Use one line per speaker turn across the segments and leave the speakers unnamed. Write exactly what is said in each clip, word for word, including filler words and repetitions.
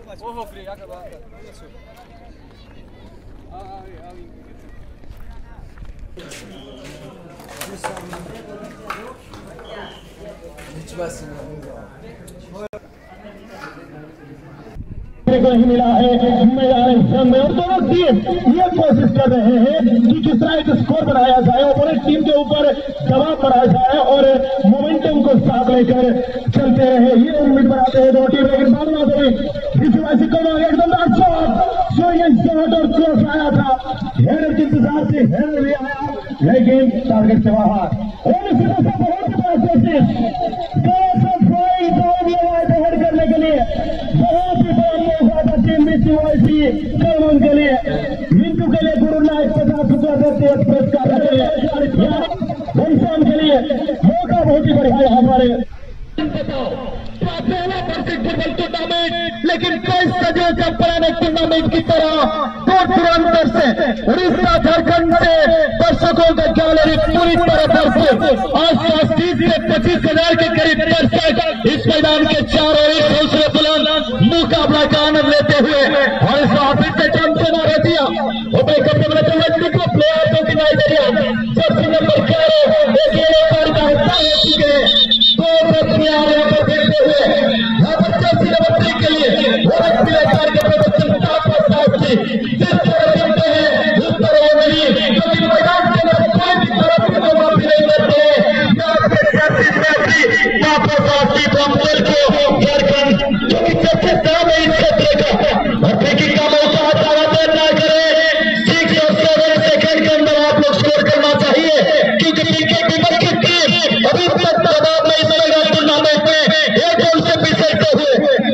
Oho, free, jak to?
को नहीं मिला है मैदान में और दोनों टीम ये कोशिश कर रहे हैं कि किस तरह एक स्कोर बनाया जाए, ओपोनेंट टीम के ऊपर दबाव बनाया जाए और मोमेंटम को साथ लेकर चलते रहे, ये उम्मीद बनाते हैं दो टीम। लेकिन बाद में एकदम अच्छा शॉट और क्रॉस आया था, हेडर के इंतजार से हेडर भी आया लेकिन टारगेट से बाहर। और इसी तरह से बहुत बड़ा हेड करने के लिए बहुत ही बड़ा मौका था टीम कलमन के लिए। मिंटू के लिए गुरु नायक पचास रुपया देते हैं पुरस्कार के लिए, मौका बहुत ही बढ़िया है हमारे पहला फुटबॉल टूर्नामेंट, लेकिन कई सदियों से पुराने टूर्नामेंट की तरह दो तुरंतर से उड़ीसा झारखंड से दर्शकों का गैलरी पूरी तरह से आसपास तीस से पच्चीस हजार के करीब दर्शक इस मैदान के चारों एक दूसरे बुलंद मुकाबला का आनंद लेते हुए और इस ऑफिस से जम से मार दिया प्लेयर्सों की नाइजीरिया सबसे नंबर ग्यारह दो प्यारे को देखते हुए यहाँ पर चौथी नंबर के लिए जिस तरह खेलते हैं उस तरह वो नहीं, क्योंकि मैदान के अंदर कोई भी तरफ को माफी नहीं करते झारखंड जो कि सबसे नाम है इस क्षेत्र का और ब्रेकिंग का मौका हटाकर ना करे। सिक्स और सेवन सेकंड के अंदर आप लोग स्कोर करना चाहिए, क्योंकि क्रिकेट विमर की टीम अभी तक मैदान में इस मैदान टूर्नामेंट में एक गोल से पिछड़ते हुए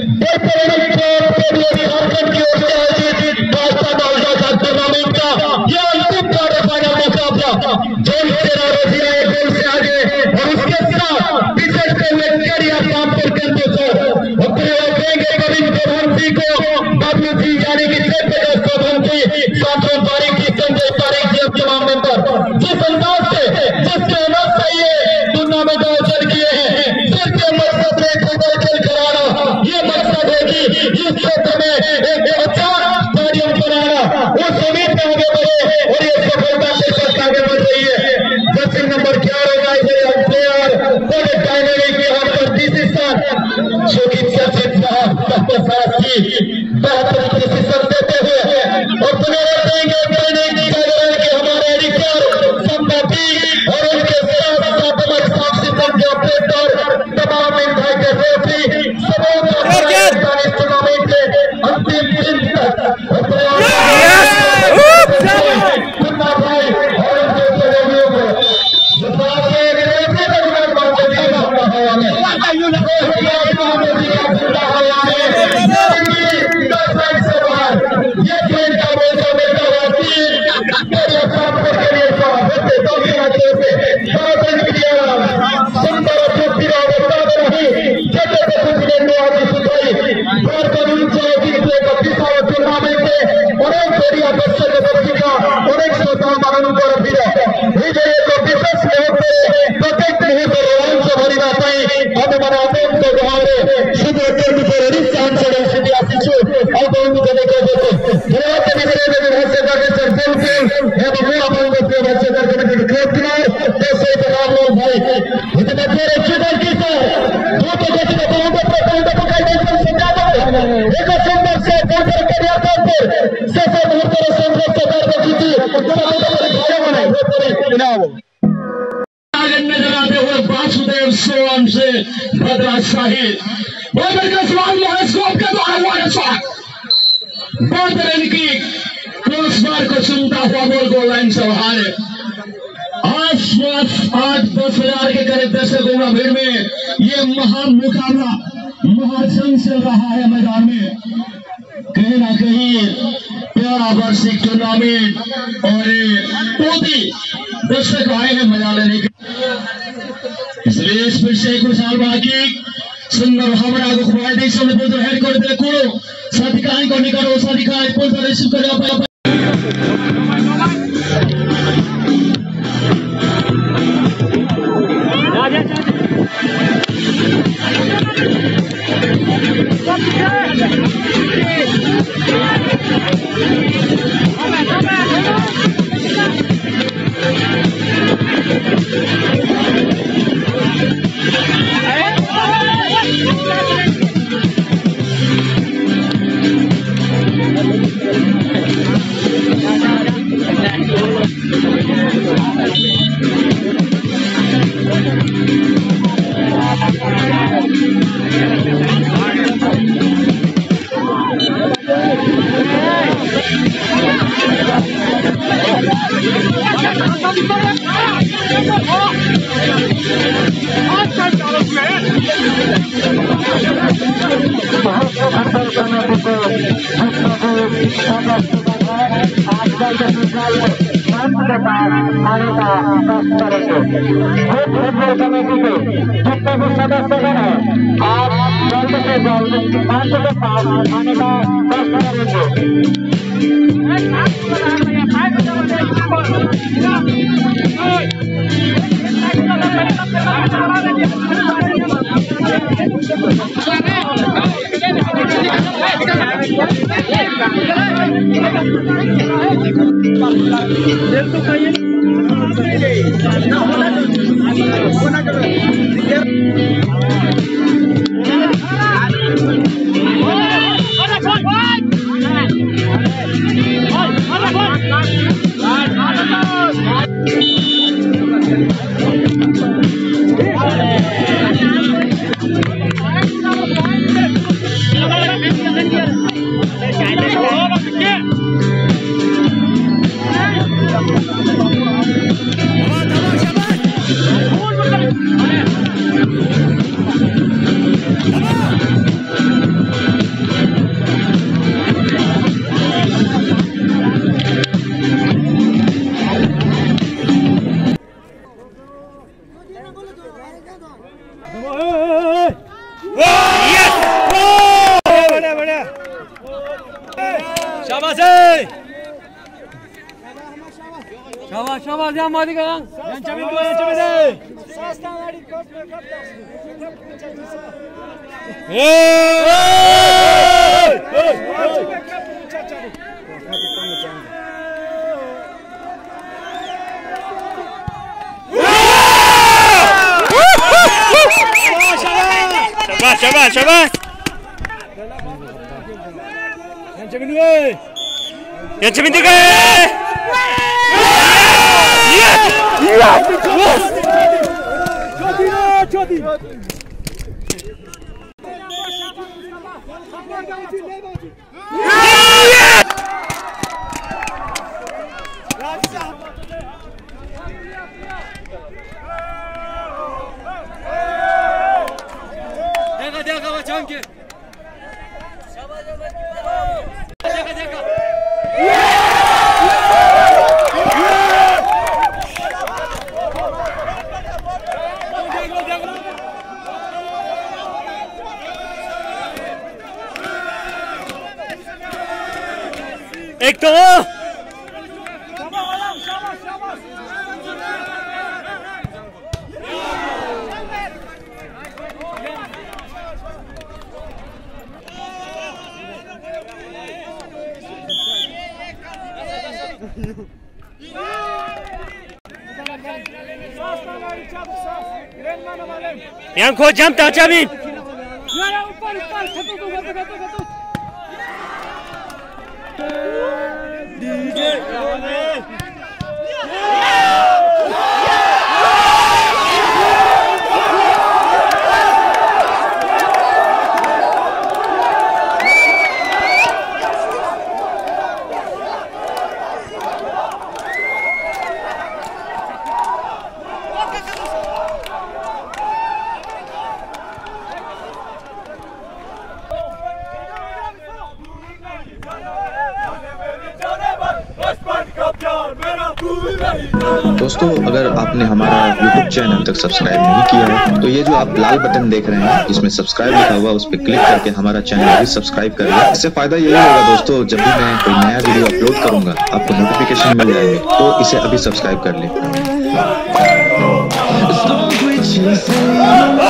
झारखंड की ओर से आयोजित टूर्नामेंट का यह अंतिम क्वार्टर फाइनल मुकाबला जोन तेरह रोजिया एक गोल से आगे और उसके साथ पिछड़ते हुए करिया रामपुर के अंदर देंगे गोविंद प्रधानजी को बाबू जी यानी कि प्रधानजी सातों तारीख की संजय तारीख की अपने मेंबर जिस अंदाज से जिसके अंदाज से ये टूर्नामेंट आयोजन किए हैं, सिर्फ ये मकसद है फुटबॉल खेल कराना, ये मकसद है कि इस क्षेत्र में एक अच्छा स्टेडियम बनाना, उस उम्मीद में आगे बढ़े और ये सफलता के साथ आगे बढ़ रही है। जर्सी नंबर ग्यारह का प्लेयर बड़े डायनेमिक यहाँ पर डिसीजन जो कि चर्चित बेहतर तरीके से देते हुए और पुनः देंगे के हमारे अधिकार संपत्ति और उनके साथ साथ साक्षी के ऑपरेटर तमाम इंडिया के रेफरी सबों टूर्नामेंट के अंतिम दिन तक नजर हुए वासुदेव सोम से भद्रा शाहिद के द्वारा की क्रॉस बार को सुनता हुआ गोल गोल लाइन से बाहर आसपास आठ दस हजार के करीब दर्शकों का भीड़ में ये महान मुकाबला महाजन चल रहा है मैदान में। कहीं ना कहीं प्यारा वार्षिक टूर्नामेंट और मोदी दर्शक आए हैं मजा लेने के, इसलिए इस पर से कुछ साल बाकी सुंदर हमरा को खुआई दी सब तो हेड कर दे को साधिकाएं को निकालो साधिकाएं स्पॉन्सर रिसीव कर आप कमेटी के जितने भी सदस्यगण हैं आप जल्द से जल्द मंच के पास आने का कष्ट करेंगे।
Şabaş şabaş ya hadi kan. Yanca bir boy yanca bir de. Sastan hadi koş koş. Hey! Şabaş şabaş şabaş. Yanca bir boy. Yanca bir de. Deka deka bacağım ki. Deka deka. एक तो Yanko jam taca bin. D J
दोस्तों, अगर आपने हमारा YouTube channel तक subscribe नहीं किया है तो ये जो आप लाल बटन देख रहे हैं जिसमें सब्सक्राइब लिखा हुआ उस पर क्लिक करके हमारा चैनल भी सब्सक्राइब कर लें। इससे फायदा यही होगा दोस्तों, जब भी मैं कोई नया वीडियो अपलोड करूंगा आपको नोटिफिकेशन मिल जाएगी, तो इसे अभी सब्सक्राइब कर लें।